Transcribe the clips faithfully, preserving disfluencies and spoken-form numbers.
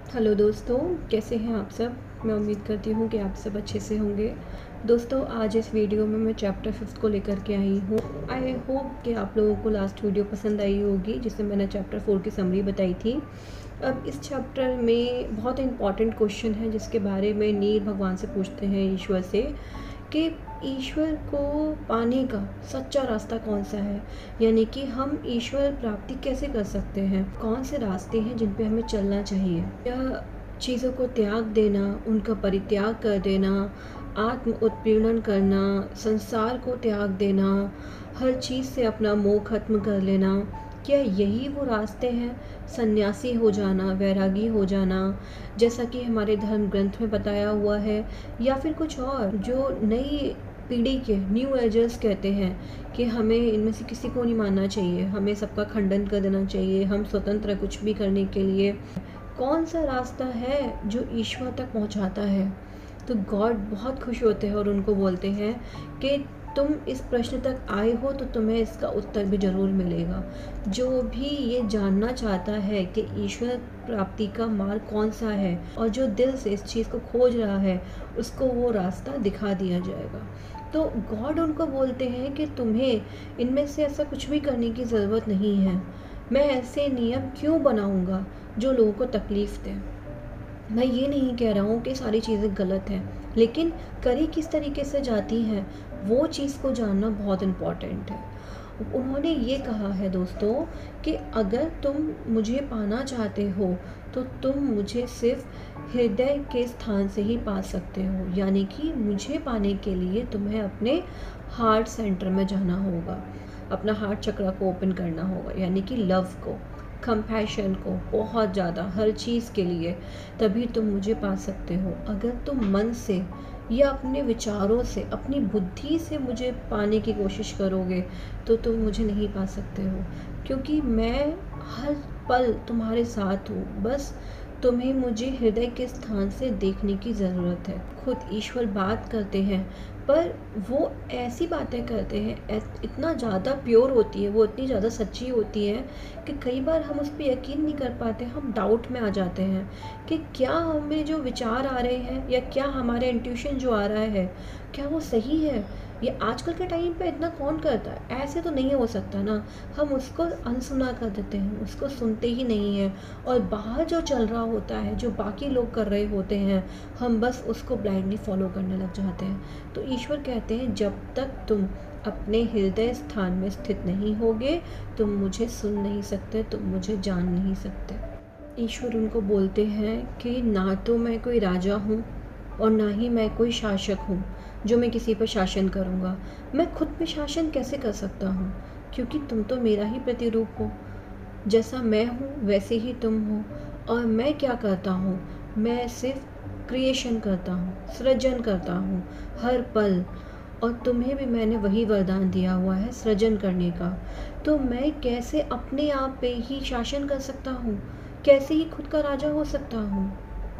Hello दोस्तों, कैसे हैं आप सब। मैं उम्मीद करती हूँ कि आप सब अच्छे से होंगे। दोस्तों, आज इस वीडियो में मैं चैप्टर फिफ्थ को लेकर के आई हूँ। आई होप कि आप लोगों को लास्ट वीडियो पसंद आई होगी जिसमें मैंने चैप्टर फोर की समरी बताई थी। अब इस चैप्टर में बहुत इंपॉर्टेंट क्वेश्चन है जिसके बारे में नील भगवान से पूछते हैं, ईश्वर से, कि ईश्वर को पाने का सच्चा रास्ता कौन सा है, यानी कि हम ईश्वर प्राप्ति कैसे कर सकते हैं, कौन से रास्ते हैं जिन पे हमें चलना चाहिए। या चीज़ों को त्याग देना, उनका परित्याग कर देना, आत्म उत्पीड़न करना, संसार को त्याग देना, हर चीज़ से अपना मोह खत्म कर लेना, क्या यही वो रास्ते हैं? सन्यासी हो जाना, वैरागी हो जाना, जैसा कि हमारे धर्म ग्रंथ में बताया हुआ है, या फिर कुछ और जो नई पीढ़ी के न्यू एजर्स कहते हैं कि हमें इनमें से किसी को नहीं मानना चाहिए, हमें सबका खंडन कर देना चाहिए, हम स्वतंत्र कुछ भी करने के लिए। कौन सा रास्ता है जो ईश्वर तक पहुंचाता है? तो गॉड बहुत खुश होते हैं और उनको बोलते हैं कि तुम इस प्रश्न तक आए हो तो तुम्हें इसका उत्तर भी ज़रूर मिलेगा। जो भी ये जानना चाहता है कि ईश्वर प्राप्ति का मार्ग कौन सा है और जो दिल से इस चीज़ को खोज रहा है, उसको वो रास्ता दिखा दिया जाएगा। तो गॉड उनको बोलते हैं कि तुम्हें इनमें से ऐसा कुछ भी करने की ज़रूरत नहीं है। मैं ऐसे नियम क्यों बनाऊंगा जो लोगों को तकलीफ़ दें। मैं ये नहीं कह रहा हूँ कि सारी चीज़ें गलत हैं, लेकिन करी किस तरीके से जाती हैं वो चीज़ को जानना बहुत इम्पॉर्टेंट है। उन्होंने ये कहा है दोस्तों कि अगर तुम मुझे पाना चाहते हो तो तुम मुझे सिर्फ हृदय के स्थान से ही पा सकते हो, यानी कि मुझे पाने के लिए तुम्हें अपने हार्ट सेंटर में जाना होगा, अपना हार्ट चक्र को ओपन करना होगा, यानी कि लव को, कंपैशन को, बहुत ज़्यादा हर चीज़ के लिए, तभी तुम मुझे पा सकते हो। अगर तुम मन से या अपने विचारों से, अपनी बुद्धि से मुझे पाने की कोशिश करोगे तो तुम मुझे नहीं पा सकते हो, क्योंकि मैं हर पल तुम्हारे साथ हूँ। बस तुम्हें मुझे हृदय के स्थान से देखने की ज़रूरत है। खुद ईश्वर बात करते हैं, पर वो ऐसी बातें करते हैं, इतना ज़्यादा प्योर होती है वो, इतनी ज़्यादा सच्ची होती है कि कई बार हम उस पर यकीन नहीं कर पाते, हम डाउट में आ जाते हैं कि क्या हमें जो विचार आ रहे हैं या क्या हमारा इंट्यूशन जो आ रहा है क्या वो सही है। ये आजकल के टाइम पे इतना कौन करता है, ऐसे तो नहीं हो सकता ना। हम उसको अनसुना कर देते हैं, उसको सुनते ही नहीं हैं, और बाहर जो चल रहा होता है, जो बाकी लोग कर रहे होते हैं, हम बस उसको ब्लाइंडली फॉलो करने लग जाते हैं। तो ईश्वर कहते हैं जब तक तुम अपने हृदय स्थान में स्थित नहीं होगे तुम मुझे सुन नहीं सकते, तुम मुझे जान नहीं सकते। ईश्वर उनको बोलते हैं कि ना तो मैं कोई राजा हूँ और ना ही मैं कोई शासक हूँ जो मैं किसी पर शासन करूँगा। मैं खुद पे शासन कैसे कर सकता हूँ, क्योंकि तुम तो मेरा ही प्रतिरूप हो। जैसा मैं हूँ वैसे ही तुम हो। और मैं क्या करता हूँ, मैं सिर्फ क्रिएशन करता हूँ, सृजन करता हूँ हर पल, और तुम्हें भी मैंने वही वरदान दिया हुआ है सृजन करने का। तो मैं कैसे अपने आप पे ही शासन कर सकता हूँ, कैसे ही खुद का राजा हो सकता हूँ।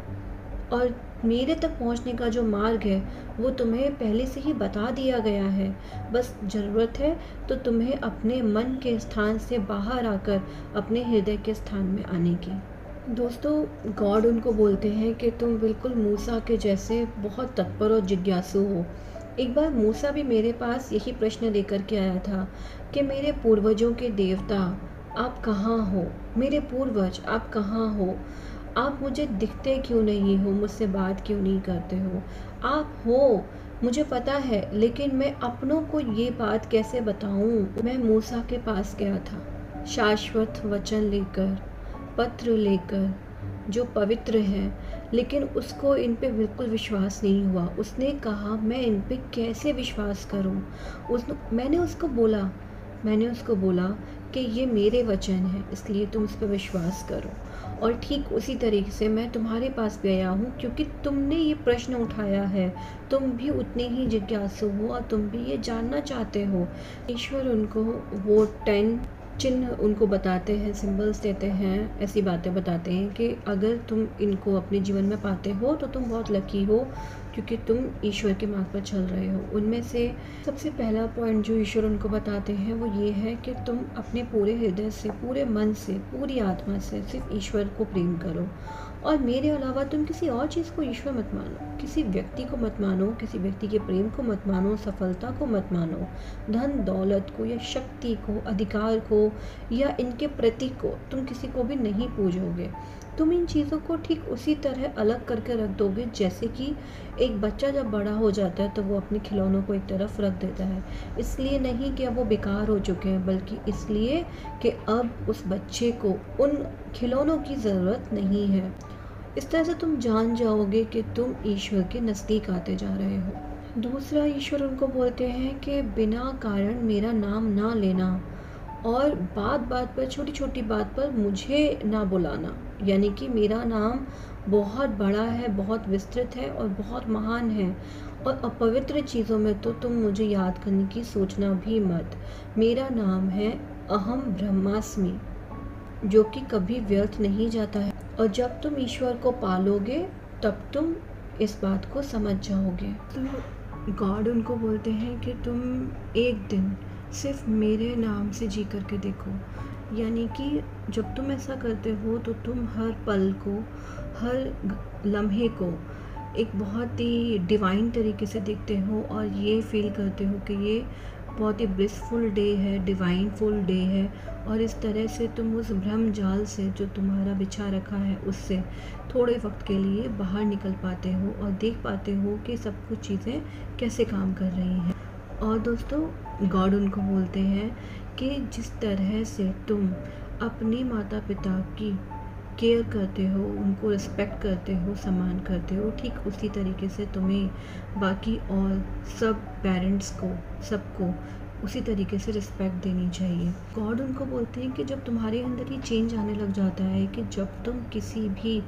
और मेरे तक पहुंचने का जो मार्ग है वो तुम्हें पहले से ही बता दिया गया है। बस ज़रूरत है तो तुम्हें अपने मन के स्थान से बाहर आकर अपने हृदय के स्थान में आने की। दोस्तों, गॉड उनको बोलते हैं कि तुम बिल्कुल मूसा के जैसे बहुत तत्पर और जिज्ञासु हो। एक बार मूसा भी मेरे पास यही प्रश्न लेकर के आया था कि मेरे पूर्वजों के देवता आप कहाँ हो, मेरे पूर्वज आप कहाँ हो, आप मुझे दिखते क्यों नहीं हो, मुझसे बात क्यों नहीं करते हो। आप हो मुझे पता है, लेकिन मैं अपनों को ये बात कैसे बताऊं। मैं मूसा के पास गया था शाश्वत वचन लेकर, पत्र लेकर जो पवित्र है, लेकिन उसको इन पे बिल्कुल विश्वास नहीं हुआ। उसने कहा मैं इन पे कैसे विश्वास करूं। उस मैंने उसको बोला मैंने उसको बोला कि ये मेरे वचन हैं, इसलिए तुम उस पर विश्वास करो। और ठीक उसी तरीके से मैं तुम्हारे पास भी आया हूँ, क्योंकि तुमने ये प्रश्न उठाया है, तुम भी उतने ही जिज्ञासु हो और तुम भी ये जानना चाहते हो। ईश्वर उनको वो टेन चिन्ह उनको बताते हैं, सिंबल्स देते हैं, ऐसी बातें बताते हैं कि अगर तुम इनको अपने जीवन में पाते हो तो तुम बहुत लकी हो, क्योंकि तुम ईश्वर के मार्ग पर चल रहे हो। उनमें से सबसे पहला पॉइंट जो ईश्वर उनको बताते हैं वो ये है कि तुम अपने पूरे हृदय से, पूरे मन से, पूरी आत्मा से सिर्फ ईश्वर को प्रेम करो। और मेरे अलावा तुम किसी और चीज़ को ईश्वर मत मानो, किसी व्यक्ति को मत मानो, किसी व्यक्ति के प्रेम को मत मानो, सफलता को मत मानो, धन दौलत को या शक्ति को, अधिकार को या इनके प्रतीक को तुम किसी को भी नहीं पूजोगे। तुम इन चीज़ों को ठीक उसी तरह अलग करके रख दोगे जैसे कि एक बच्चा जब बड़ा हो जाता है तो वो अपने खिलौनों को एक तरफ रख देता है। इसलिए नहीं कि अब वो बेकार हो चुके हैं, बल्कि इसलिए कि अब उस बच्चे को उन खिलौनों की ज़रूरत नहीं है। इस तरह से तुम जान जाओगे कि तुम ईश्वर के नज़दीक आते जा रहे हो। दूसरा, ईश्वर उनको बोलते हैं कि बिना कारण मेरा नाम ना लेना और बात बात पर, छोटी छोटी बात पर मुझे ना बुलाना। यानी कि मेरा नाम बहुत बड़ा है, बहुत विस्तृत है और बहुत महान है, और अपवित्र चीज़ों में तो तुम मुझे याद करने की सोचना भी मत। मेरा नाम है अहम ब्रह्मास्मि, जो कि कभी व्यर्थ नहीं जाता है। और जब तुम ईश्वर को पालोगे तब तुम इस बात को समझ जाओगे। तो गॉड उनको बोलते हैं कि तुम एक दिन सिर्फ मेरे नाम से जी करके देखो। यानी कि जब तुम ऐसा करते हो तो तुम हर पल को, हर लम्हे को एक बहुत ही डिवाइन तरीके से देखते हो और ये फील करते हो कि ये बहुत ही ब्लिसफुल डे है, डिवाइन फुल डे है। और इस तरह से तुम उस भ्रम जाल से जो तुम्हारा बिछा रखा है उससे थोड़े वक्त के लिए बाहर निकल पाते हो और देख पाते हो कि सब कुछ चीज़ें कैसे काम कर रही हैं। और दोस्तों, गॉड उनको बोलते हैं कि जिस तरह से तुम अपने माता पिता की केयर करते हो, उनको रिस्पेक्ट करते हो, सम्मान करते हो, ठीक उसी तरीके से तुम्हें बाकी और सब पेरेंट्स को, सबको उसी तरीके से रिस्पेक्ट देनी चाहिए। गॉड उनको बोलते हैं कि जब तुम्हारे अंदर ये चेंज आने लग जाता है कि जब तुम किसी भी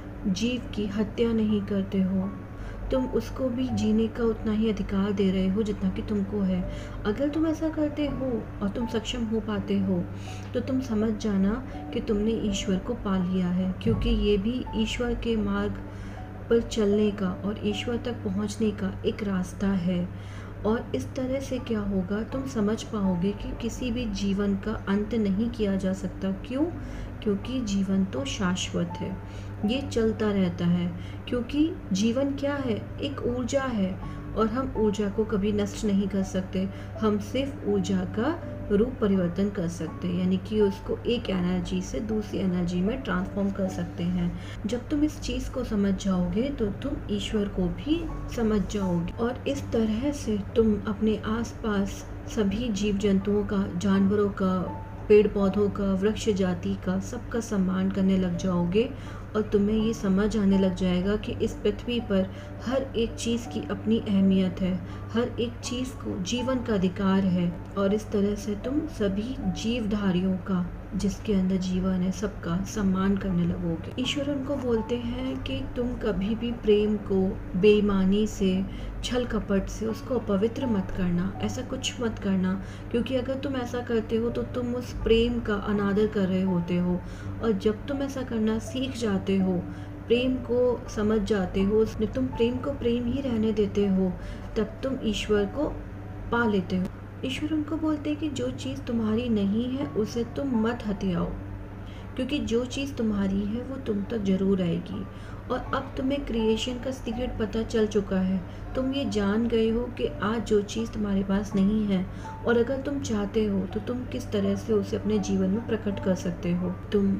जीव की हत्या नहीं करते हो, तुम उसको भी जीने का उतना ही अधिकार दे रहे हो जितना कि तुमको है। अगर तुम ऐसा करते हो और तुम सक्षम हो पाते हो तो तुम समझ जाना कि तुमने ईश्वर को पा लिया है, क्योंकि ये भी ईश्वर के मार्ग पर चलने का और ईश्वर तक पहुंचने का एक रास्ता है। और इस तरह से क्या होगा, तुम समझ पाओगे कि किसी भी जीवन का अंत नहीं किया जा सकता। क्यों? क्योंकि जीवन तो शाश्वत है, ये चलता रहता है। क्योंकि जीवन क्या है? एक ऊर्जा है और हम ऊर्जा को कभी नष्ट नहीं कर सकते। हम सिर्फ ऊर्जा का रूप परिवर्तन कर सकते हैं, यानी कि उसको एक एनर्जी से दूसरी एनर्जी में ट्रांसफॉर्म कर सकते हैं। जब तुम इस चीज़ को समझ जाओगे तो तुम ईश्वर को भी समझ जाओगे और इस तरह से तुम अपने आसपास सभी जीव जंतुओं का, जानवरों का, पेड़ पौधों का, वृक्ष जाति का, सबका सम्मान करने लग जाओगे। और तुम्हें ये समझ आने लग जाएगा कि इस पृथ्वी पर हर एक चीज़ की अपनी अहमियत है, हर एक चीज़ को जीवन का अधिकार है। और इस तरह से तुम सभी जीवधारियों का, जिसके अंदर जीवन है, सबका सम्मान करने लगोगे। ईश्वर उनको बोलते हैं कि तुम कभी भी प्रेम को बेईमानी से, छल कपट से उसको अपवित्र मत करना, ऐसा कुछ मत करना। क्योंकि अगर तुम ऐसा करते हो तो तुम उस प्रेम का अनादर कर रहे होते हो। और जब तुम ऐसा करना सीख जाते हो, प्रेम को समझ जाते हो, जब तुम प्रेम को प्रेम ही रहने देते हो, तब तुम ईश्वर को पा लेते हो। ईश्वर उनको बोलते हैं कि जो चीज़ तुम्हारी नहीं है उसे तुम मत हथियाओ, क्योंकि जो चीज़ तुम्हारी है वो तुम तक जरूर आएगी। और अब तुम्हें क्रिएशन का सीक्रेट पता चल चुका है। तुम ये जान गए हो कि आज जो चीज़ तुम्हारे पास नहीं है और अगर तुम चाहते हो तो तुम किस तरह से उसे अपने जीवन में प्रकट कर सकते हो। तुम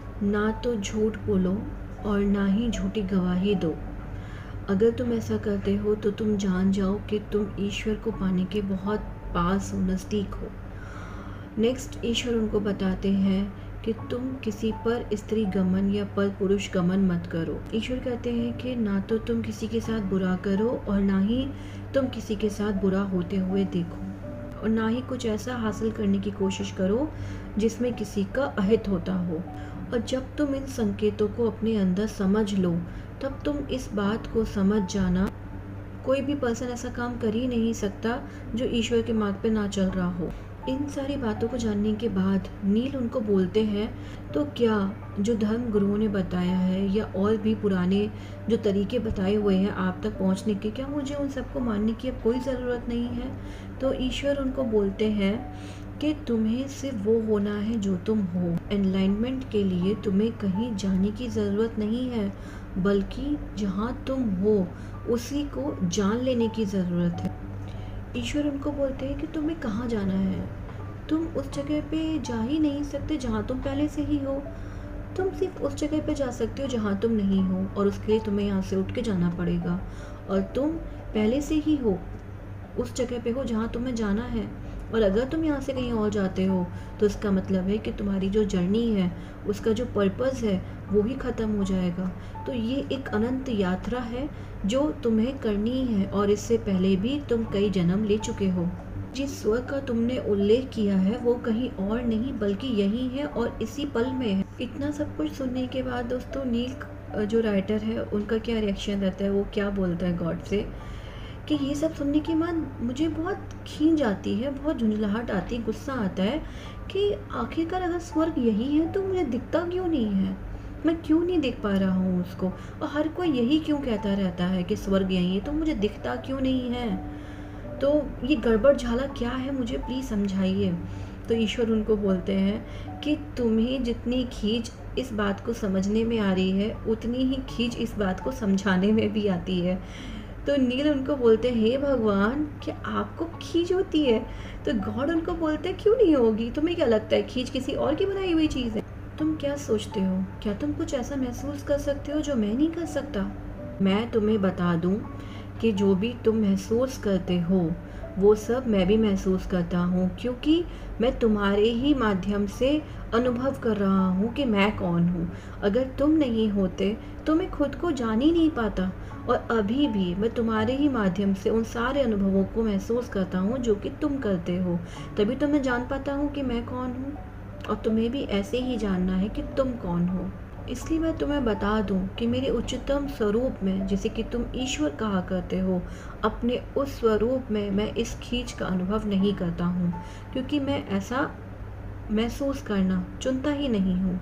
ना तो झूठ बोलो और ना ही झूठी गवाही दो। अगर तुम ऐसा करते हो तो तुम जान जाओ कि तुम ईश्वर को पाने के बहुत पास हो, नज़दीक हो। नेक्स्ट, ईश्वर उनको बताते हैं कि तुम किसी पर स्त्री गमन या पर पुरुष गमन मत करो। ईश्वर कहते हैं कि ना तो तुम किसी के साथ बुरा करो और ना ही तुम किसी के साथ बुरा होते हुए देखो, और ना ही कुछ ऐसा हासिल करने की कोशिश करो जिसमें किसी का अहित होता हो। और जब तुम इन संकेतों को अपने अंदर समझ लो तब तुम इस बात को समझ जाना, कोई भी पर्सन ऐसा काम कर ही नहीं सकता जो ईश्वर के मार्ग पे ना चल रहा हो। इन सारी बातों को जानने के बाद नील उनको बोलते हैं, तो क्या जो धर्म गुरुओं ने बताया है या और भी पुराने जो तरीके बताए हुए हैं आप तक पहुंचने के, क्या मुझे उन सबको मानने की अब कोई ज़रूरत नहीं है? तो ईश्वर उनको बोलते हैं कि तुम्हें सिर्फ वो होना है जो तुम हो। एनलाइनमेंट के लिए तुम्हें कहीं जाने की ज़रूरत नहीं है, बल्कि जहाँ तुम हो उसी को जान लेने की ज़रूरत है। ईश्वर उनको बोलते हैं कि तुम्हें कहाँ जाना है। तुम उस जगह पे जा ही नहीं सकते जहाँ तुम पहले से ही हो। तुम सिर्फ उस जगह पे जा सकते हो जहाँ तुम नहीं हो, और उसके लिए तुम्हें यहाँ से उठ के जाना पड़ेगा। और तुम पहले से ही हो, उस जगह पे हो जहाँ तुम्हें जाना है। और अगर तुम यहाँ से कहीं और जाते हो तो इसका मतलब है कि तुम्हारी जो जर्नी है, उसका जो पर्पज़ है, वो ही ख़त्म हो जाएगा। तो ये एक अनंत यात्रा है जो तुम्हें करनी है, और इससे पहले भी तुम कई जन्म ले चुके हो। जिस स्वर्ग का तुमने उल्लेख किया है वो कहीं और नहीं बल्कि यही है, और इसी पल में है। इतना सब कुछ सुनने के बाद दोस्तों, नील जो राइटर है उनका क्या रिएक्शन रहता है, वो क्या बोलता है गॉड से कि ये सब सुनने के बाद मुझे बहुत खींच आती है, बहुत झुंझलाहट आती है, गुस्सा आता है कि आखिरकार अगर स्वर्ग यही है तो मुझे दिखता क्यों नहीं है, मैं क्यों नहीं देख पा रहा हूँ उसको। और हर कोई यही क्यों कहता रहता है कि स्वर्ग यही है, तो मुझे दिखता क्यों नहीं है। तो ये गड़बड़ झाला क्या है, मुझे प्लीज़ समझाइए। तो ईश्वर उनको बोलते हैं कि तुम्हें जितनी खींच इस बात को समझने में आ रही है, उतनी ही खींच इस बात को समझाने में भी आती है। तो नील उनको बोलते हैं, हे भगवान, क्या आपको खींच होती है? तो गॉड उनको बोलते हैं, क्यों नहीं होगी, तुम्हें क्या लगता है खींच किसी और की बनाई हुई चीज़ है? तुम क्या सोचते हो, क्या तुम कुछ ऐसा महसूस कर सकते हो जो मैं नहीं कर सकता? मैं तुम्हें बता दूं कि जो भी तुम महसूस करते हो वो सब मैं भी महसूस करता हूँ, क्योंकि मैं तुम्हारे ही माध्यम से अनुभव कर रहा हूँ कि मैं कौन हूँ। अगर तुम नहीं होते तो मैं खुद को जान ही नहीं पाता, और अभी भी मैं तुम्हारे ही माध्यम से उन सारे अनुभवों को महसूस करता हूँ जो कि तुम करते हो। तभी तो मैं जान पाता हूँ कि मैं कौन हूँ, और तुम्हें भी ऐसे ही जानना है कि तुम कौन हो। इसलिए मैं तुम्हें बता दूं कि मेरे उच्चतम स्वरूप में, जिसे कि तुम ईश्वर कहा करते हो, अपने उस स्वरूप में मैं इस खींच का अनुभव नहीं करता हूँ, क्योंकि मैं ऐसा महसूस करना चुनता ही नहीं हूँ।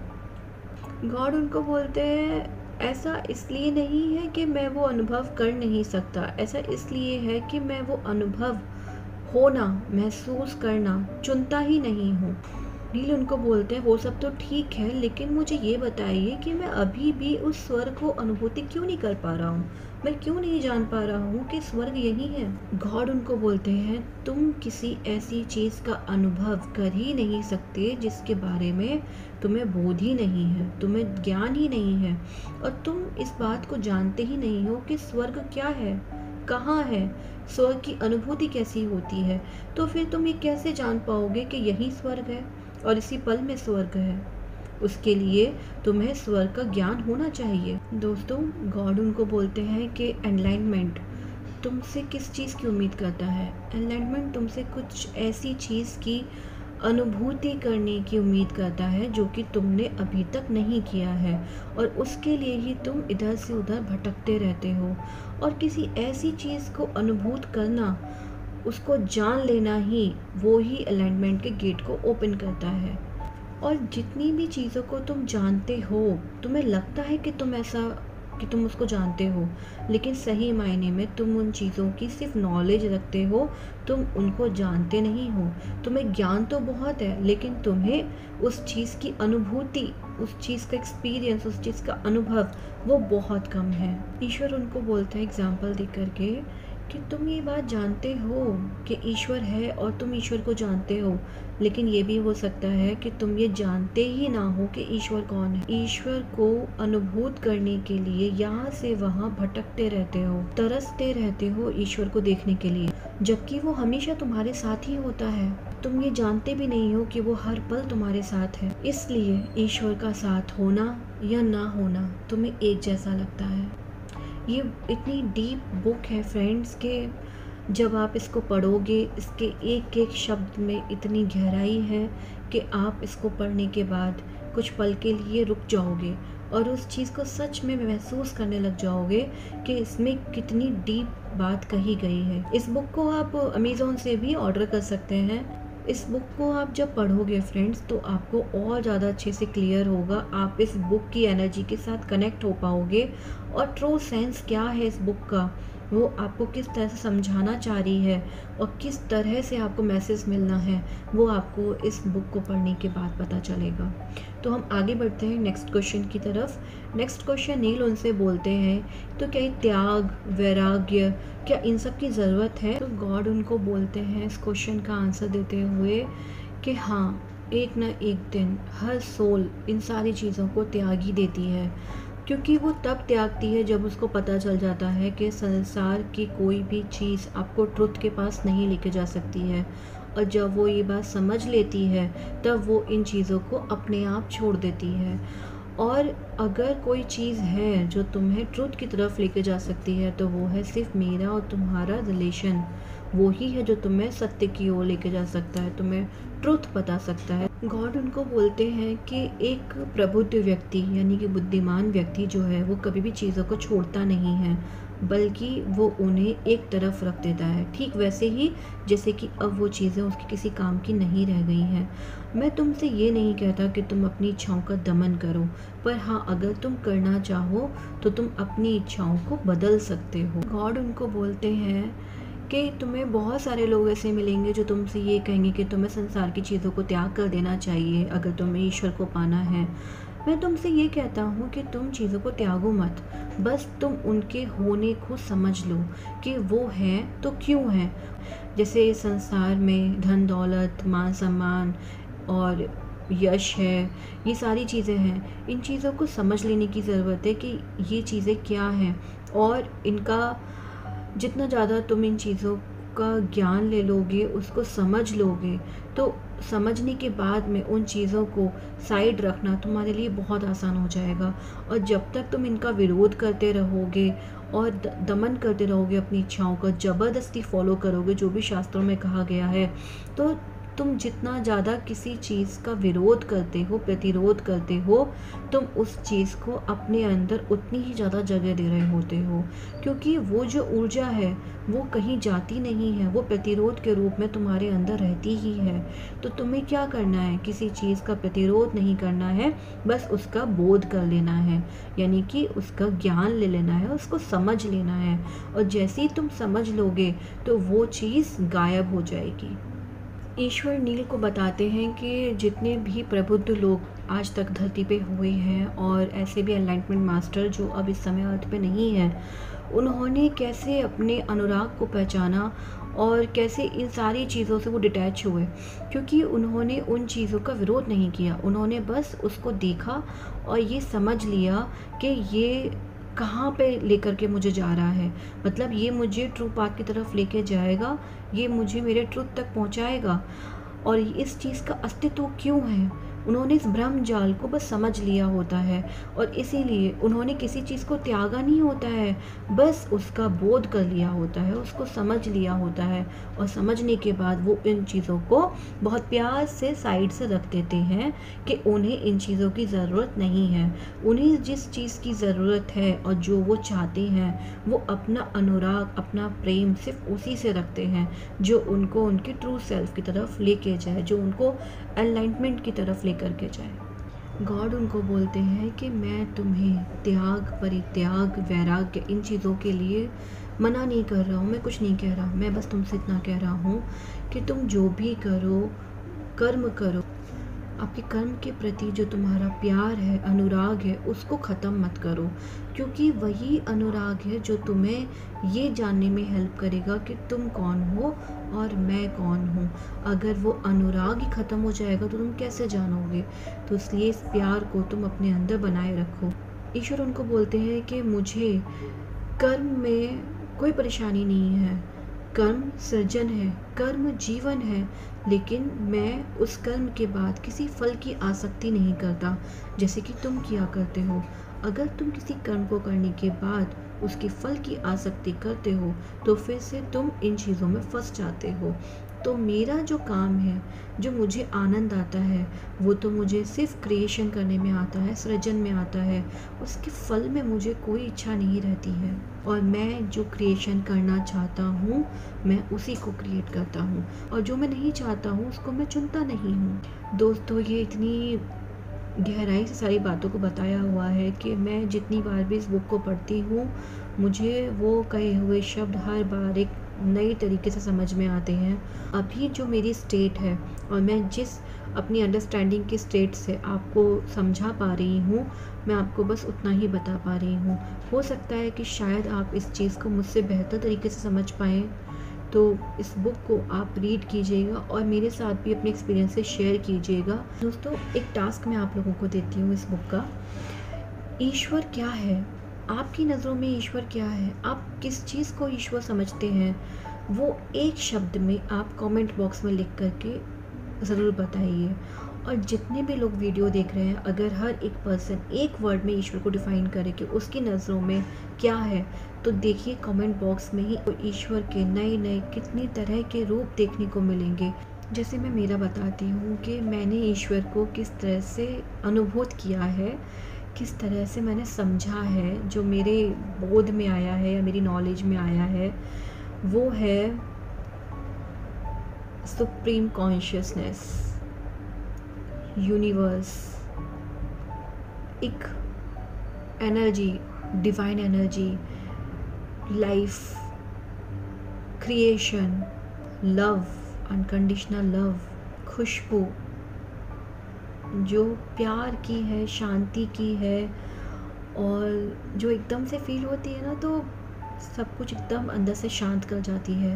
गॉड उनको बोलते हैं, ऐसा इसलिए नहीं है कि मैं वो अनुभव कर नहीं सकता, ऐसा इसलिए है कि मैं वो अनुभव होना, महसूस करना चुनता ही नहीं हूँ। नील उनको बोलते हैं, वो सब तो ठीक है, लेकिन मुझे ये बताइए कि मैं अभी भी उस स्वर्ग को अनुभूति क्यों नहीं कर पा रहा हूँ, मैं क्यों नहीं जान पा रहा हूँ कि स्वर्ग यही है। गॉड उनको बोलते हैं, तुम किसी ऐसी चीज़ का अनुभव कर ही नहीं सकते जिसके बारे में तुम्हें बोध ही नहीं है, तुम्हें ज्ञान ही नहीं है, और तुम इस बात को जानते ही नहीं हो कि स्वर्ग क्या है, कहाँ है, स्वर्ग की अनुभूति कैसी होती है। तो फिर तुम ये कैसे जान पाओगे कि यही स्वर्ग है और इसी पल में स्वर्ग है? उसके लिए तुम्हें स्वर्ग का ज्ञान होना चाहिए। दोस्तों, गॉड उनको बोलते हैं कि एनलाइनमेंट तुमसे किस चीज़ की उम्मीद करता है? एनलाइनमेंट तुमसे कुछ ऐसी चीज़ की अनुभूति करने की उम्मीद करता है जो कि तुमने अभी तक नहीं किया है, और उसके लिए ही तुम इधर से उधर भटकते रहते हो। और किसी ऐसी चीज़ को अनुभूत करना, उसको जान लेना ही, वो ही अलाइनमेंट के गेट को ओपन करता है। और जितनी भी चीज़ों को तुम जानते हो, तुम्हें लगता है कि तुम ऐसा कि तुम उसको जानते हो, लेकिन सही मायने में तुम उन चीज़ों की सिर्फ नॉलेज रखते हो, तुम उनको जानते नहीं हो। तुम्हें ज्ञान तो बहुत है, लेकिन तुम्हें उस चीज़ की अनुभूति, उस चीज़ का एक्सपीरियंस, उस चीज़ का अनुभव वो बहुत कम है। ईश्वर उनको बोलता है एग्जाम्पल दे करके कि तुम ये बात जानते हो कि ईश्वर है और तुम ईश्वर को जानते हो, लेकिन ये भी हो सकता है कि तुम ये जानते ही ना हो कि ईश्वर कौन है। ईश्वर को अनुभूत करने के लिए यहाँ से वहाँ भटकते रहते हो, तरसते रहते हो ईश्वर को देखने के लिए, जबकि वो हमेशा तुम्हारे साथ ही होता है। तुम ये जानते भी नहीं हो कि वो हर पल तुम्हारे साथ है। इसलिए ईश्वर का साथ होना या ना होना तुम्हें एक जैसा लगता है। ये इतनी डीप बुक है फ्रेंड्स के जब आप इसको पढ़ोगे, इसके एक एक शब्द में इतनी गहराई है कि आप इसको पढ़ने के बाद कुछ पल के लिए रुक जाओगे और उस चीज़ को सच में महसूस करने लग जाओगे कि इसमें कितनी डीप बात कही गई है। इस बुक को आप अमेज़ॉन से भी ऑर्डर कर सकते हैं। इस बुक को आप जब पढ़ोगे फ्रेंड्स, तो आपको और ज़्यादा अच्छे से क्लियर होगा, आप इस बुक की एनर्जी के साथ कनेक्ट हो पाओगे और ट्रू सेंस क्या है इस बुक का वो आपको किस तरह से समझाना चाह रही है और किस तरह से आपको मैसेज मिलना है, वो आपको इस बुक को पढ़ने के बाद पता चलेगा। तो हम आगे बढ़ते हैं नेक्स्ट क्वेश्चन की तरफ। नेक्स्ट क्वेश्चन नील उनसे बोलते हैं, तो क्या ये त्याग, वैराग्य, क्या इन सब की ज़रूरत है? तो गॉड उनको बोलते हैं इस क्वेश्चन का आंसर देते हुए कि हाँ, एक ना एक दिन हर सोल इन सारी चीज़ों को त्याग ही देती है, क्योंकि वो तब त्यागती है जब उसको पता चल जाता है कि संसार की कोई भी चीज़ आपको ट्रुथ के पास नहीं लेके जा सकती है। और जब वो ये बात समझ लेती है तब वो इन चीज़ों को अपने आप छोड़ देती है। और अगर कोई चीज़ है जो तुम्हें ट्रुथ की तरफ लेके जा सकती है तो वो है सिर्फ मेरा और तुम्हारा रिलेशन। वो ही है जो तुम्हें सत्य की ओर लेके जा सकता है, तुम्हें ट्रुथ बता सकता है। गॉड उनको बोलते हैं कि एक प्रबुद्ध व्यक्ति यानी कि बुद्धिमान व्यक्ति जो है वो कभी भी चीज़ों को छोड़ता नहीं है, बल्कि वो उन्हें एक तरफ रख देता है, ठीक वैसे ही जैसे कि अब वो चीज़ें उसके किसी काम की नहीं रह गई हैं। मैं तुमसे ये नहीं कहता कि तुम अपनी इच्छाओं का दमन करो, पर हाँ, अगर तुम करना चाहो तो तुम अपनी इच्छाओं को बदल सकते हो। गॉड उनको बोलते हैं कि तुम्हें बहुत सारे लोग ऐसे मिलेंगे जो तुमसे ये कहेंगे कि तुम्हें संसार की चीज़ों को त्याग कर देना चाहिए अगर तुम्हें ईश्वर को पाना है। मैं तुमसे ये कहता हूँ कि तुम चीज़ों को त्यागो मत, बस तुम उनके होने को समझ लो कि वो हैं तो क्यों हैं। जैसे संसार में धन दौलत, मान सम्मान और यश है, ये सारी चीज़ें हैं। इन चीज़ों को समझ लेने की ज़रूरत है कि ये चीज़ें क्या हैं, और इनका जितना ज़्यादा तुम इन चीज़ों का ज्ञान ले लोगे, उसको समझ लोगे, तो समझने के बाद में उन चीज़ों को साइड रखना तुम्हारे लिए बहुत आसान हो जाएगा। और जब तक तुम इनका विरोध करते रहोगे और दमन करते रहोगे, अपनी इच्छाओं का ज़बरदस्ती फॉलो करोगे जो भी शास्त्रों में कहा गया है, तो तुम जितना ज़्यादा किसी चीज़ का विरोध करते हो, प्रतिरोध करते हो, तुम उस चीज़ को अपने अंदर उतनी ही ज़्यादा जगह दे रहे होते हो, क्योंकि वो जो ऊर्जा है वो कहीं जाती नहीं है, वो प्रतिरोध के रूप में तुम्हारे अंदर रहती ही है। तो तुम्हें क्या करना है, किसी चीज़ का प्रतिरोध नहीं करना है, बस उसका बोध कर लेना है, यानी कि उसका ज्ञान ले लेना है, उसको समझ लेना है। और जैसे ही तुम समझ लोगे तो वो चीज़ गायब हो जाएगी। ईश्वर नील को बताते हैं कि जितने भी प्रबुद्ध लोग आज तक धरती पे हुए हैं, और ऐसे भी एनलाइटमेंट मास्टर जो अब इस समय अर्थ पे नहीं है, उन्होंने कैसे अपने अनुराग को पहचाना और कैसे इन सारी चीज़ों से वो डिटैच हुए, क्योंकि उन्होंने उन चीज़ों का विरोध नहीं किया। उन्होंने बस उसको देखा और ये समझ लिया कि ये कहाँ पे लेकर के मुझे जा रहा है, मतलब ये मुझे ट्रू पाथ की तरफ लेके जाएगा, ये मुझे मेरे ट्रुथ तक पहुँचाएगा, और इस चीज़ का अस्तित्व क्यों है। उन्होंने इस ब्रह्म जाल को बस समझ लिया होता है, और इसीलिए उन्होंने किसी चीज़ को त्यागा नहीं होता है, बस उसका बोध कर लिया होता है, उसको समझ लिया होता है। और समझने के बाद वो इन चीज़ों को बहुत प्यार से साइड से रख देते हैं कि उन्हें इन चीज़ों की ज़रूरत नहीं है। उन्हें जिस चीज़ की ज़रूरत है और जो वो चाहते हैं, वो अपना अनुराग, अपना प्रेम सिर्फ उसी से रखते हैं जो उनको उनके ट्रू सेल्फ की तरफ लेके जाए, जो उनको एनलाइटमेंट की तरफ ले करके जाए। गॉड उनको बोलते हैं कि मैं तुम्हें त्याग, परित्याग, वैराग्य, इन चीज़ों के लिए मना नहीं कर रहा हूँ, मैं कुछ नहीं कह रहा, मैं बस तुमसे इतना कह रहा हूँ कि तुम जो भी करो, कर्म करो, आपके कर्म के प्रति जो तुम्हारा प्यार है, अनुराग है, उसको ख़त्म मत करो, क्योंकि वही अनुराग है जो तुम्हें ये जानने में हेल्प करेगा कि तुम कौन हो और मैं कौन हूँ। अगर वो अनुराग ही ख़त्म हो जाएगा तो तुम कैसे जानोगे। तो इसलिए इस प्यार को तुम अपने अंदर बनाए रखो। ईश्वर उनको बोलते हैं कि मुझे कर्म में कोई परेशानी नहीं है, कर्म सृजन है, कर्म जीवन है, लेकिन मैं उस कर्म के बाद किसी फल की आसक्ति नहीं करता जैसे कि तुम किया करते हो। अगर तुम किसी कर्म को करने के बाद उसके फल की आसक्ति करते हो तो फिर से तुम इन चीज़ों में फंस जाते हो। तो मेरा जो काम है, जो मुझे आनंद आता है, वो तो मुझे सिर्फ क्रिएशन करने में आता है, सृजन में आता है। उसके फल में मुझे कोई इच्छा नहीं रहती है, और मैं जो क्रिएशन करना चाहता हूँ मैं उसी को क्रिएट करता हूँ, और जो मैं नहीं चाहता हूँ उसको मैं चुनता नहीं हूँ। दोस्तों, ये इतनी गहराई से सारी बातों को बताया हुआ है कि मैं जितनी बार भी इस बुक को पढ़ती हूँ, मुझे वो कहे हुए शब्द हर बार एक नए तरीके से समझ में आते हैं। अभी जो मेरी स्टेट है और मैं जिस अपनी अंडरस्टैंडिंग की स्टेट से आपको समझा पा रही हूँ, मैं आपको बस उतना ही बता पा रही हूँ। हो सकता है कि शायद आप इस चीज़ को मुझसे बेहतर तरीके से समझ पाएँ, तो इस बुक को आप रीड कीजिएगा और मेरे साथ भी अपने एक्सपीरियंस से शेयर कीजिएगा। दोस्तों, एक टास्क मैं आप लोगों को देती हूँ इस बुक का। ईश्वर क्या है? आपकी नज़रों में ईश्वर क्या है? आप किस चीज़ को ईश्वर समझते हैं? वो एक शब्द में आप कमेंट बॉक्स में लिख करके ज़रूर बताइए। और जितने भी लोग वीडियो देख रहे हैं, अगर हर एक पर्सन एक वर्ड में ईश्वर को डिफ़ाइन करे कि उसकी नज़रों में क्या है, तो देखिए कमेंट बॉक्स में ही ईश्वर के नए नए कितनी तरह के रूप देखने को मिलेंगे। जैसे मैं मेरा बताती हूँ कि मैंने ईश्वर को किस तरह से अनुभूत किया है, किस तरह से मैंने समझा है, जो मेरे बोध में आया है या मेरी नॉलेज में आया है, वो है सुप्रीम कॉन्शियसनेस, यूनिवर्स, एक energy, divine energy, life, creation, love, unconditional love, खुशबू जो प्यार की है, शांति की है, और जो एकदम से फील होती है ना, तो सब कुछ एकदम अंदर से शांत कर जाती है।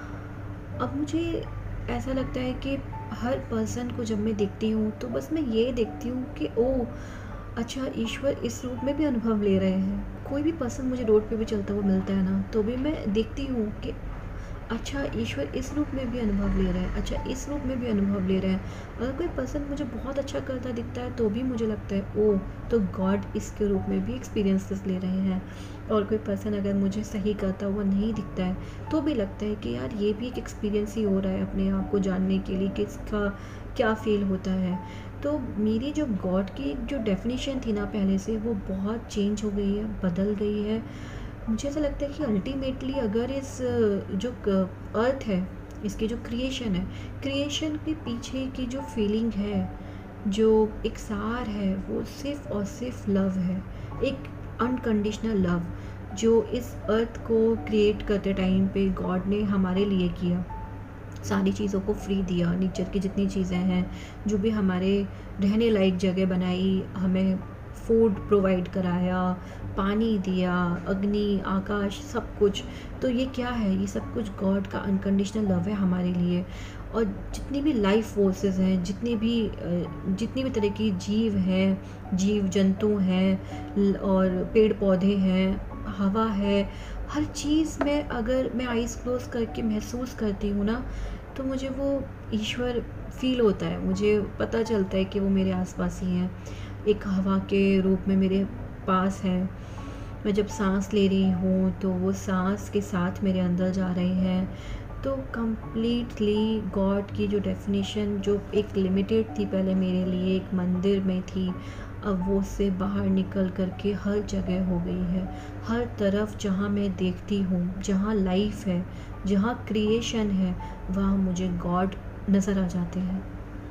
अब मुझे ऐसा लगता है कि हर पर्सन को जब मैं देखती हूँ, तो बस मैं ये देखती हूँ कि ओह अच्छा, ईश्वर इस रूप में भी अनुभव ले रहे हैं। कोई भी पर्सन मुझे रोड पे भी चलता हुआ मिलता है ना, तो भी मैं देखती हूँ कि अच्छा, ईश्वर इस रूप में भी अनुभव ले रहा है, अच्छा इस रूप में भी अनुभव ले रहा है। अगर कोई पर्सन मुझे बहुत अच्छा करता दिखता है, तो भी मुझे लगता है ओह, तो गॉड इसके रूप में भी एक्सपीरियंसेस ले रहे हैं। और कोई पर्सन अगर मुझे सही करता हुआ नहीं दिखता है, तो भी लगता है कि यार ये भी एक एक्सपीरियंस ही हो रहा है अपने आप को जानने के लिए कि इसका क्या फ़ील होता है। तो मेरी जो गॉड की जो डेफिनेशन थी ना पहले से, वो बहुत चेंज हो गई है, बदल गई है। मुझे ऐसा लगता है कि अल्टीमेटली अगर इस जो अर्थ है, इसकी जो क्रिएशन है, क्रिएशन के पीछे की जो फीलिंग है, जो एक सार है, वो सिर्फ़ और सिर्फ लव है। एक अनकंडीशनल लव जो इस अर्थ को क्रिएट करते टाइम पे गॉड ने हमारे लिए किया। सारी चीज़ों को फ्री दिया, नेचर की जितनी चीज़ें हैं, जो भी हमारे रहने लायक जगह बनाई, हमें फूड प्रोवाइड कराया, पानी दिया, अग्नि, आकाश, सब कुछ। तो ये क्या है? ये सब कुछ गॉड का अनकंडीशनल लव है हमारे लिए। और जितनी भी लाइफ फोर्सेस हैं, जितनी भी जितनी भी तरह की जीव हैं, जीव जंतु हैं, और पेड़ पौधे हैं, हवा है, हर चीज़ में अगर मैं आइज़ क्लोज करके महसूस करती हूँ ना, तो मुझे वो ईश्वर फील होता है। मुझे पता चलता है कि वो मेरे आसपास ही हैं, एक हवा के रूप में मेरे पास है। मैं जब सांस ले रही हूँ, तो वो सांस के साथ मेरे अंदर जा रहे हैं। तो कम्प्लीटली गॉड की जो डेफिनेशन, जो एक लिमिटेड थी पहले मेरे लिए, एक मंदिर में थी, अब वो उससे बाहर निकल कर के हर जगह हो गई है। हर तरफ जहाँ मैं देखती हूँ, जहाँ लाइफ है, जहाँ क्रिएशन है, वहाँ मुझे गॉड नज़र आ जाते हैं।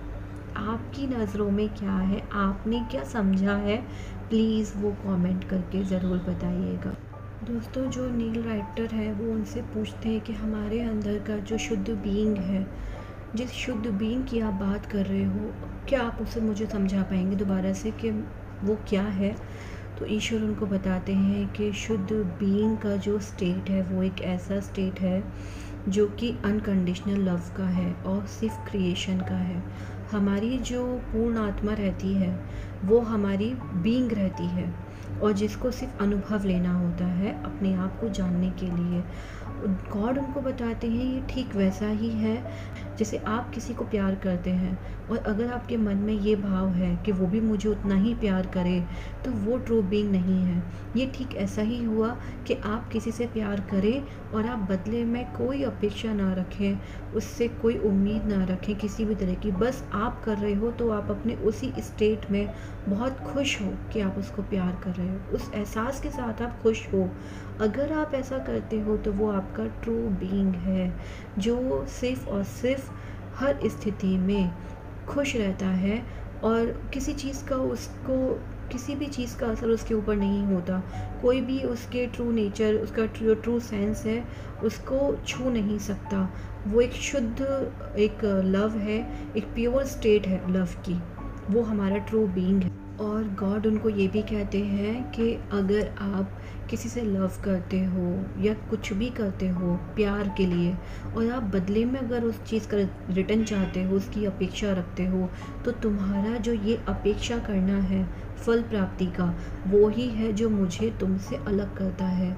आपकी नज़रों में क्या है? आपने क्या समझा है? प्लीज़ वो कमेंट करके ज़रूर बताइएगा। दोस्तों, जो नील राइटर है, वो उनसे पूछते हैं कि हमारे अंदर का जो शुद्ध बीइंग है, जिस शुद्ध बीइंग की आप बात कर रहे हो, क्या आप उसे मुझे समझा पाएंगे दोबारा से कि वो क्या है? तो ईश्वर उनको बताते हैं कि शुद्ध बीइंग का जो स्टेट है, वो एक ऐसा स्टेट है जो कि अनकंडीशनल लव का है और सिर्फ क्रिएशन का है। हमारी जो पूर्ण आत्मा रहती है, वो हमारी बीइंग रहती है, और जिसको सिर्फ अनुभव लेना होता है अपने आप को जानने के लिए। गॉड उनको बताते हैं ये ठीक वैसा ही है जैसे आप किसी को प्यार करते हैं, और अगर आपके मन में ये भाव है कि वो भी मुझे उतना ही प्यार करे, तो वो ट्रू बीइंग नहीं है। ये ठीक ऐसा ही हुआ कि आप किसी से प्यार करें और आप बदले में कोई अपेक्षा ना रखें, उससे कोई उम्मीद ना रखें किसी भी तरह की, बस आप कर रहे हो तो आप अपने उसी स्टेट में बहुत खुश हो कि आप उसको प्यार कर रहे हो, उस एहसास के साथ आप खुश हो। अगर आप ऐसा करते हो तो वो आपका ट्रू बीइंग है, जो सिर्फ और सिर्फ हर स्थिति में खुश रहता है और किसी चीज़ का उसको किसी भी चीज़ का असर उसके ऊपर नहीं होता। कोई भी उसके ट्रू नेचर, उसका जो ट्रू सेंस है, उसको छू नहीं सकता। वो एक शुद्ध एक लव है, एक प्योर स्टेट है लव की, वो हमारा ट्रू बीइंग है। और गॉड उनको ये भी कहते हैं कि अगर आप किसी से लव करते हो या कुछ भी करते हो प्यार के लिए, और आप बदले में अगर उस चीज़ का रिटर्न चाहते हो, उसकी अपेक्षा रखते हो, तो तुम्हारा जो ये अपेक्षा करना है फल प्राप्ति का, वो ही है जो मुझे तुमसे अलग करता है।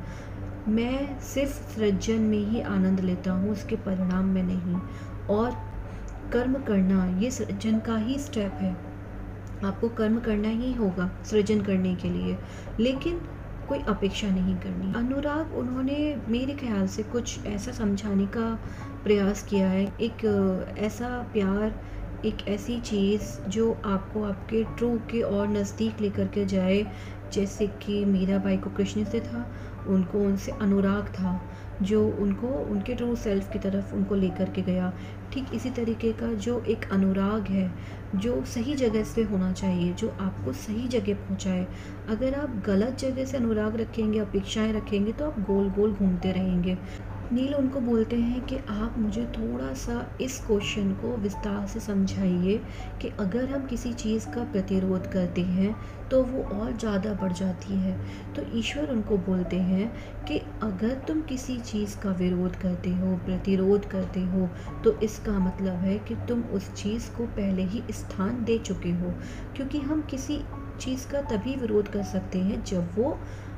मैं सिर्फ सृजन में ही आनंद लेता हूँ, उसके परिणाम में नहीं। और कर्म करना ये सृजन का ही स्टेप है। आपको कर्म करना ही होगा सृजन करने के लिए, लेकिन कोई अपेक्षा नहीं करनी। अनुराग उन्होंने मेरे ख्याल से कुछ ऐसा समझाने का प्रयास किया है, एक ऐसा प्यार, एक ऐसी चीज़ जो आपको आपके ट्रू के और नज़दीक लेकर के जाए। जैसे कि मीराबाई को कृष्ण से था, उनको उनसे अनुराग था जो उनको उनके ट्रू सेल्फ की तरफ उनको लेकर के गया। ठीक इसी तरीके का जो एक अनुराग है जो सही जगह से होना चाहिए, जो आपको सही जगह पहुंचाए। अगर आप गलत जगह से अनुराग रखेंगे, अपेक्षाएं रखेंगे, तो आप गोल गोल घूमते रहेंगे। नील उनको बोलते हैं कि आप मुझे थोड़ा सा इस क्वेश्चन को विस्तार से समझाइए कि अगर हम किसी चीज़ का प्रतिरोध करते हैं तो वो और ज़्यादा बढ़ जाती है। तो ईश्वर उनको बोलते हैं कि अगर तुम किसी चीज़ का विरोध करते हो, प्रतिरोध करते हो, तो इसका मतलब है कि तुम उस चीज़ को पहले ही स्थान दे चुके हो। क्योंकि हम किसी चीज़ का तभी विरोध कर सकते हैं जब वो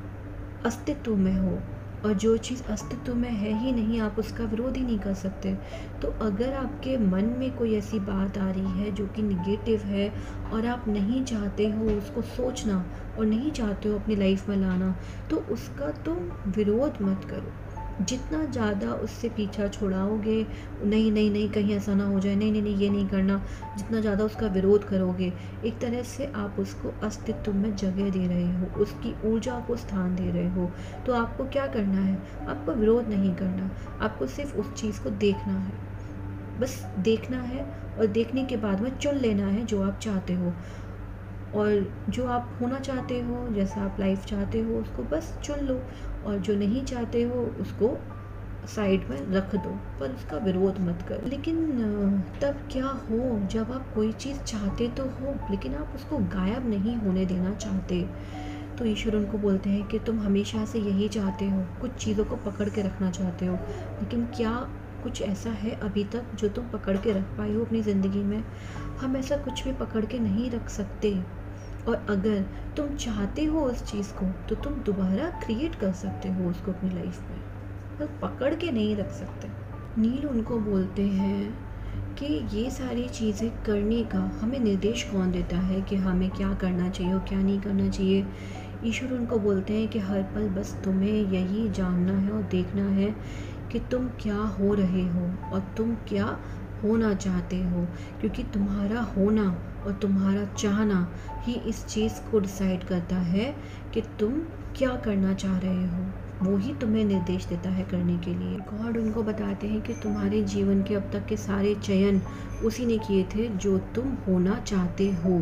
अस्तित्व में हो, और जो चीज़ अस्तित्व में है ही नहीं, आप उसका विरोध ही नहीं कर सकते। तो अगर आपके मन में कोई ऐसी बात आ रही है जो कि निगेटिव है और आप नहीं चाहते हो उसको सोचना और नहीं चाहते हो अपनी लाइफ में लाना, तो उसका तुम विरोध मत करो। जितना ज़्यादा उससे पीछा छुड़ाओगे, नहीं नहीं नहीं कहीं ऐसा ना हो जाए, नहीं नहीं नहीं ये नहीं करना, जितना ज़्यादा उसका विरोध करोगे, एक तरह से आप उसको अस्तित्व में जगह दे रहे हो, उसकी ऊर्जा को स्थान दे रहे हो। तो आपको क्या करना है? आपको विरोध नहीं करना, आपको सिर्फ उस चीज़ को देखना है, बस देखना है। और देखने के बाद में चुन लेना है जो आप चाहते हो, और जो आप होना चाहते हो, जैसा आप लाइफ चाहते हो, उसको बस चुन लो। और जो नहीं चाहते हो उसको साइड में रख दो, पर उसका विरोध मत करो। लेकिन तब क्या हो जब आप कोई चीज़ चाहते तो हो, लेकिन आप उसको गायब नहीं होने देना चाहते। तो ईश्वर उनको बोलते हैं कि तुम हमेशा से यही चाहते हो, कुछ चीज़ों को पकड़ के रखना चाहते हो, लेकिन क्या कुछ ऐसा है अभी तक जो तुम पकड़ के रख पाए हो अपनी ज़िंदगी में? हम ऐसा कुछ भी पकड़ के नहीं रख सकते। और अगर तुम चाहते हो उस चीज़ को, तो तुम दोबारा क्रिएट कर सकते हो उसको अपनी लाइफ में, पर पकड़ के नहीं रख सकते। नील उनको बोलते हैं कि ये सारी चीज़ें करने का हमें निर्देश कौन देता है कि हमें क्या करना चाहिए और क्या नहीं करना चाहिए। ईश्वर उनको बोलते हैं कि हर पल बस तुम्हें यही जानना है और देखना है कि तुम क्या हो रहे हो और तुम क्या होना चाहते हो, क्योंकि तुम्हारा होना और तुम्हारा चाहना ही इस चीज़ को डिसाइड करता है कि तुम क्या करना चाह रहे हो। वो ही तुम्हें निर्देश देता है करने के लिए। गॉड उनको बताते हैं कि तुम्हारे जीवन के अब तक के सारे चयन उसी ने किए थे जो तुम होना चाहते हो,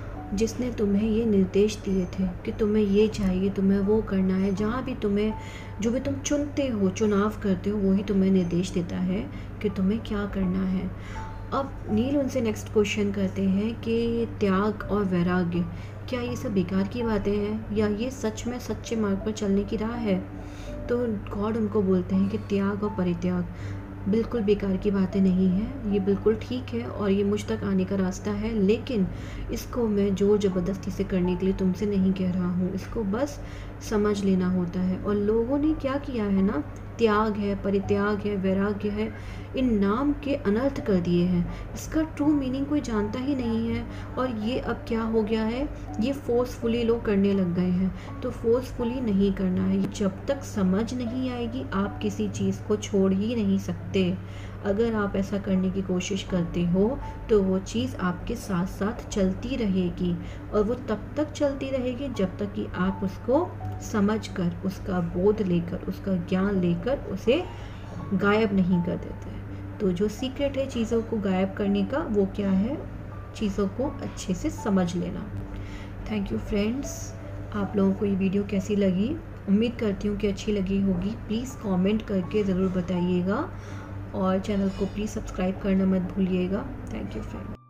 जिसने तुम्हें ये निर्देश दिए थे कि तुम्हें ये चाहिए, तुम्हें वो करना है। जहाँ भी तुम्हें जो भी तुम चुनते हो, चुनाव करते हो, वही तुम्हें निर्देश देता है कि तुम्हें क्या करना है। अब नील उनसे नेक्स्ट क्वेश्चन करते हैं कि त्याग और वैराग्य, क्या ये सब बेकार की बातें हैं या ये सच में सच्चे मार्ग पर चलने की राह है? तो गॉड उनको बोलते हैं कि त्याग और परित्याग बिल्कुल बेकार की बातें नहीं हैं, ये बिल्कुल ठीक है और ये मुझ तक आने का रास्ता है। लेकिन इसको मैं ज़ोर ज़बरदस्ती से करने के लिए तुमसे नहीं कह रहा हूँ, इसको बस समझ लेना होता है। और लोगों ने क्या किया है ना, त्याग है, परित्याग है, वैराग्य है, इन नाम के अनर्थ कर दिए हैं। इसका ट्रू मीनिंग कोई जानता ही नहीं है। और ये अब क्या हो गया है, ये फोर्सफुली लोग करने लग गए हैं। तो फोर्सफुली नहीं करना है। जब तक समझ नहीं आएगी आप किसी चीज़ को छोड़ ही नहीं सकते। अगर आप ऐसा करने की कोशिश करते हो तो वो चीज़ आपके साथ साथ चलती रहेगी, और वो तब तक चलती रहेगी जब तक कि आप उसको समझकर, उसका बोध लेकर, उसका ज्ञान लेकर उसे गायब नहीं कर देते। तो जो सीक्रेट है चीज़ों को गायब करने का, वो क्या है? चीज़ों को अच्छे से समझ लेना। Thank you friends. आप लोगों को ये वीडियो कैसी लगी? उम्मीद करती हूँ कि अच्छी लगी होगी। प्लीज़ कमेंट करके ज़रूर बताइएगा और चैनल को प्लीज़ सब्सक्राइब करना मत भूलिएगा। Thank you friends.